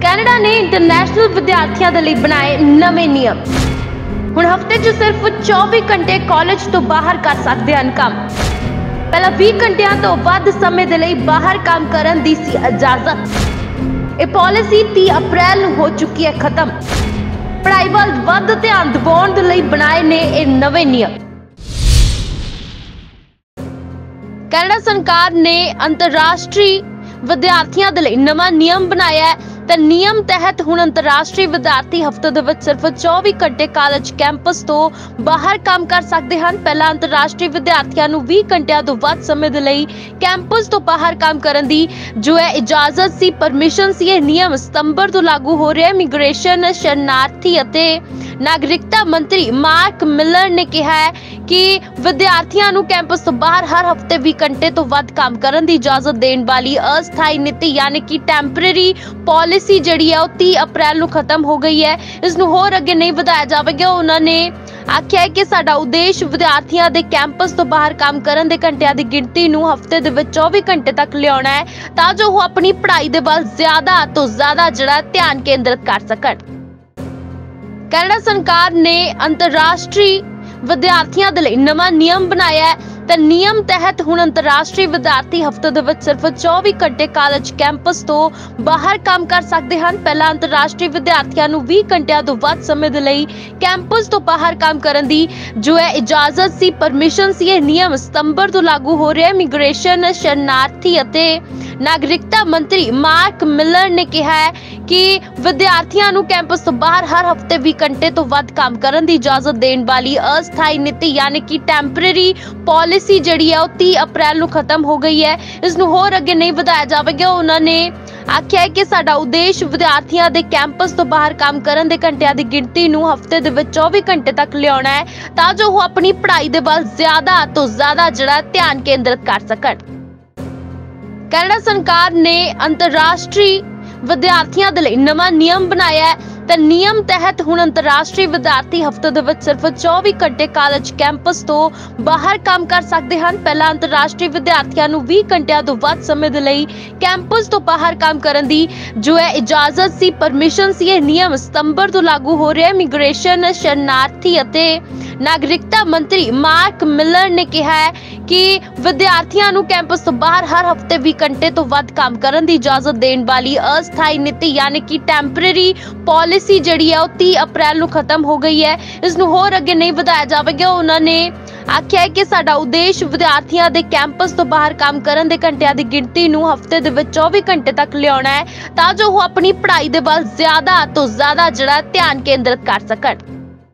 Canada ਨੇ international ਵਿਦਿਆਰਥੀਆਂ ਦੇ ਲਈ ਬਣਾਏ ਨਵੇਂ ਨਿਯਮ। ਹੁਣ ਹਫ਼ਤੇ 'ਚ ਸਿਰਫ 24 ਘੰਟੇ ਕਾਲਜ ਤੋਂ ਬਾਹਰ ਕਰ ਸਕਦੇ ਹਨ ਕੰਮ। ਪਹਿਲਾਂ 20 ਘੰਟਿਆਂ ਤੋਂ ਵੱਧ ਸਮੇਂ ਦੇ ਲਈ ਬਾਹਰ ਕੰਮ ਕਰਨ ਦੀ ਸੀ ਇਜਾਜ਼ਤ। ਇਹ ਪਾਲਿਸੀ 30 ਅਪ੍ਰੈਲ ਨੂੰ ਹੋ ਚੁੱਕੀ ਹੈ ਖਤਮ। ਪੜ੍ਹਾਈ ਵੱਲ ਵੱਧ ਧਿਆਨ ਦਿਵਾਉਣ ਦੇ ਲਈ ਬਣਾਏ ਨੇ ਇਹ ਨਵੇਂ ਨਿਯਮ। ਕੈਨੇਡਾ ਸਰਕਾਰ ਨੇ ਅੰਤਰਰਾਸ਼ਟਰੀ ਵਿਦਿਆਰਥੀਆਂ ਦੇ ਲਈ ਨਵਾਂ ਨਿਯਮ ਬਣਾਇਆ ਹੈ। ਤਾਂ ਨਿਯਮ ਤਹਿਤ ਹੁਣ ਅੰਤਰਰਾਸ਼ਟਰੀ ਵਿਦਿਆਰਥੀ ਹਫ਼ਤੇ ਦੇ ਵਿੱਚ ਸਿਰਫ 24 ਘੰਟੇ ਕਾਲਜ ਕੈਂਪਸ ਤੋਂ ਬਾਹਰ ਕੰਮ ਕਰ ਸਕਦੇ ਹਨ। ਪਹਿਲਾਂ ਅੰਤਰਰਾਸ਼ਟਰੀ ਵਿਦਿਆਰਥੀਆਂ ਨੂੰ 20 ਘੰਟਿਆਂ ਤੋਂ ਵੱਧ ਸਮੇਂ ਦੇ ਲਈ ਕੈਂਪਸ ਤੋਂ ਬਾਹਰ ਕੰਮ ਕਰਨ ਦੀ ਜੋ ਹੈ ਇਜਾਜ਼ਤ ਸੀ, ਪਰਮਿਸ਼ਨ ਸੀ। ਇਹ ਨਿਯਮ ਸਤੰਬਰ ਤੋਂ ਲਾਗੂ ਹੋ ਰਿਹਾ ਹੈ। ਇਮੀਗ੍ਰੇਸ਼ਨ, ਸ਼ਰਨਾਰਥੀ ਅਤੇ ਨਾਗਰਿਕਤਾ ਮੰਤਰੀ ਮਾਰਕ ਮਿਲਰ ਨੇ ਕਿਹਾ ਹੈ ਕਿ ਵਿਦਿਆਰਥੀਆਂ ਨੂੰ ਕੈਂਪਸ ਤੋਂ ਬਾਹਰ ਹਰ ਹਫ਼ਤੇ 20 ਘੰਟੇ ਤੋਂ ਵੱਧ ਕੰਮ ਕਰਨ ਦੀ ਇਜਾਜ਼ਤ ਦੇਣ ਵਾਲੀ ਅਸਥਾਈ ਨੀਤੀ ਯਾਨੀ ਕਿ ਟੈਂਪਰੇਰੀ ਪਾਲਿਸੀ ਜਿਹੜੀ ਹੈ ਉਹ 30 ਅਪ੍ਰੈਲ ਨੂੰ ਖਤਮ ਹੋ ਗਈ ਹੈ। ਇਸ ਨੂੰ ਹੋਰ ਅੱਗੇ ਨਹੀਂ ਵਧਾਇਆ ਜਾਵੇਗਾ। ਉਹਨਾਂ ਨੇ ਆਖਿਆ ਕਿ ਸਾਡਾ ਉਦੇਸ਼ ਵਿਦਿਆਰਥੀਆਂ ਦੇ ਕੈਂਪਸ ਤੋਂ ਬਾਹਰ ਕੰਮ ਕਰਨ ਦੇ ਘੰਟਿਆਂ ਦੀ ਗਿਣਤੀ ਨੂੰ ਹਫ਼ਤੇ ਦੇ ਵਿੱਚ 24 ਘੰਟੇ ਤੱਕ ਲਿਆਉਣਾ ਹੈ ਤਾਂ ਜੋ ਉਹ ਆਪਣੀ ਪੜ੍ਹਾਈ ਦੇ ਵੱਲ ਜ਼ਿਆਦਾ ਤੋਂ ਜ਼ਿਆਦਾ ਜਿਹੜਾ ਧਿਆਨ ਕੇਂਦਰਿਤ ਕਰ ਸਕਣ। ਕੈਨੇਡਾ ਸਰਕਾਰ ਨੇ ਅੰਤਰਰਾਸ਼ਟਰੀ ਵਿਦਿਆਰਥੀਆਂ ਦੇ ਲਈ ਨਵਾਂ ਨਿਯਮ ਬਣਾਇਆ ਹੈ। ਤਾਂ ਨਿਯਮ ਤਹਿਤ ਹੁਣ ਅੰਤਰਰਾਸ਼ਟਰੀ ਵਿਦਿਆਰਥੀ ਹਫ਼ਤੇ ਦੇ ਵਿੱਚ ਸਿਰਫ 24 ਘੰਟੇ ਕਾਲਜ ਕੈਂਪਸ ਤੋਂ ਬਾਹਰ ਕੰਮ ਕਰ ਸਕਦੇ ਹਨ। ਪਹਿਲਾਂ ਅੰਤਰਰਾਸ਼ਟਰੀ ਵਿਦਿਆਰਥੀਆਂ ਨੂੰ 20 ਘੰਟਿਆਂ ਤੋਂ ਵੱਧ ਸਮੇਂ ਦੇ ਲਈ ਕੈਂਪਸ ਤੋਂ ਬਾਹਰ ਕੰਮ ਕਰਨ ਦੀ ਜੋ ਹੈ ਇਜਾਜ਼ਤ ਸੀ, ਪਰਮਿਸ਼ਨ ਸੀ। ਇਹ ਨਿਯਮ ਸਤੰਬਰ ਤੋਂ ਲਾਗੂ ਹੋ ਰਿਹਾ ਹੈ। ਇਮੀਗ੍ਰੇਸ਼ਨ, ਸ਼ਰਨਾਰਥੀ ਅਤੇ ਨਾਗਰਿਕਤਾ ਮੰਤਰੀ ਮਾਰਕ ਮਿਲਰ ਨੇ ਕਿਹਾ ਹੈ ਕਿ ਵਿਦਿਆਰਥੀਆਂ ਨੂੰ ਕੈਂਪਸ ਤੋਂ ਬਾਹਰ ਹਰ ਹਫ਼ਤੇ 20 ਘੰਟੇ ਤੋਂ ਵੱਧ ਕੰਮ ਕਰਨ ਦੀ ਇਜਾਜ਼ਤ ਦੇਣ ਵਾਲੀ ਅਸਥਾਈ ਨੀਤੀ ਯਾਨੀ ਕਿ ਟੈਂਪਰੇਰੀ ਪਾਲਿਸੀ ਜਿਹੜੀ ਹੈ ਉਹ 30 ਅਪ੍ਰੈਲ ਨੂੰ ਖਤਮ ਹੋ ਗਈ ਹੈ। ਇਸ ਨੂੰ ਹੋਰ ਅੱਗੇ ਨਹੀਂ ਵਧਾਇਆ ਜਾਵੇਗਾ। ਉਹਨਾਂ ਨੇ ਆਖਿਆ ਕਿ ਸਾਡਾ ਉਦੇਸ਼ ਵਿਦਿਆਰਥੀਆਂ ਦੇ ਕੈਂਪਸ ਤੋਂ ਬਾਹਰ ਕੰਮ ਕਰਨ ਦੇ ਘੰਟਿਆਂ ਦੀ ਗਿਣਤੀ ਨੂੰ ਹਫ਼ਤੇ ਦੇ ਵਿੱਚ 24 ਘੰਟੇ ਤੱਕ ਲਿਆਉਣਾ ਹੈ ਤਾਂ ਜੋ ਉਹ ਆਪਣੀ ਪੜ੍ਹਾਈ ਦੇ ਵੱਲ ਜ਼ਿਆਦਾ ਤੋਂ ਜ਼ਿਆਦਾ ਜਿਹੜਾ ਧਿਆਨ ਕੇਂਦਰਿਤ ਕਰ ਸਕਣ। ਕੈਨੇਡਾ ਸਰਕਾਰ ਨੇ ਅੰਤਰਰਾਸ਼ਟਰੀ ਵਿਦਿਆਰਥੀਆਂ ਦੇ ਲਈ ਨਵਾਂ ਨਿਯਮ ਬਣਾਇਆ ਹੈ। ਤਾਂ ਨਿਯਮ ਤਹਿਤ ਹੁਣ ਅੰਤਰਰਾਸ਼ਟਰੀ ਵਿਦਿਆਰਥੀ ਹਫ਼ਤੇ ਦੇ ਵਿੱਚ ਸਿਰਫ 24 ਘੰਟੇ ਕਾਲਜ ਕੈਂਪਸ ਤੋਂ ਬਾਹਰ ਕੰਮ ਕਰ ਸਕਦੇ ਹਨ। ਪਹਿਲਾਂ ਅੰਤਰਰਾਸ਼ਟਰੀ ਵਿਦਿਆਰਥੀਆਂ ਨੂੰ 20 ਘੰਟਿਆਂ ਤੋਂ ਵੱਧ ਸਮੇਂ ਦੇ ਲਈ ਕੈਂਪਸ ਤੋਂ ਬਾਹਰ ਕੰਮ ਕਰਨ ਦੀ ਜੋ ਹੈ ਇਜਾਜ਼ਤ ਸੀ, ਪਰਮਿਸ਼ਨ ਸੀ। ਇਹ ਨਿਯਮ ਸਤੰਬਰ ਤੋਂ ਲਾਗੂ ਹੋ ਰਿਹਾ ਹੈ। ਇਮੀਗ੍ਰੇਸ਼ਨ, ਸ਼ਰਨਾਰਥੀ ਅਤੇ ਨਾਗਰਿਕਤਾ ਮੰਤਰੀ ਮਾਰਕ ਮਿਲਰ ਨੇ ਕਿਹਾ ਹੈ ਕਿ ਵਿਦਿਆਰਥੀਆਂ ਨੂੰ ਕੈਂਪਸ ਤੋਂ ਬਾਹਰ ਹਰ ਹਫ਼ਤੇ 20 ਘੰਟੇ ਤੋਂ ਵੱਧ ਕੰਮ ਕਰਨ ਦੀ ਇਜਾਜ਼ਤ ਦੇਣ ਵਾਲੀ ਅਸਥਾਈ ਨੀਤੀ ਯਾਨੀ ਕਿ ਟੈਂਪਰੇਰੀ ਪਾਲਿਸੀ ਜਿਹੜੀ ਹੈ ਉਹ 30 ਅਪ੍ਰੈਲ ਨੂੰ ਖਤਮ ਹੋ ਗਈ ਹੈ। ਇਸ ਨੂੰ ਹੋਰ ਅੱਗੇ ਨਹੀਂ ਵਧਾਇਆ ਜਾਵੇਗਾ। ਉਹਨਾਂ ਨੇ ਆਖਿਆ ਕਿ ਸਾਡਾ ਉਦੇਸ਼ ਵਿਦਿਆਰਥੀਆਂ ਦੇ ਕੈਂਪਸ ਤੋਂ ਬਾਹਰ ਕੰਮ ਕਰਨ ਦੇ ਘੰਟਿਆਂ ਦੀ ਗਿਣਤੀ ਨੂੰ ਹਫ਼ਤੇ ਦੇ ਵਿੱਚ 24 ਘੰਟੇ ਤੱਕ ਲਿਆਉਣਾ ਹੈ ਤਾਂ ਜੋ ਉਹ ਆਪਣੀ ਪੜ੍ਹਾਈ ਦੇ ਵੱਲ ਜ਼ਿਆਦਾ ਤੋਂ ਜ਼ਿਆਦਾ ਜਿਹੜਾ ਧਿਆਨ ਕੇਂਦਰਿਤ ਕਰ ਸਕਣ।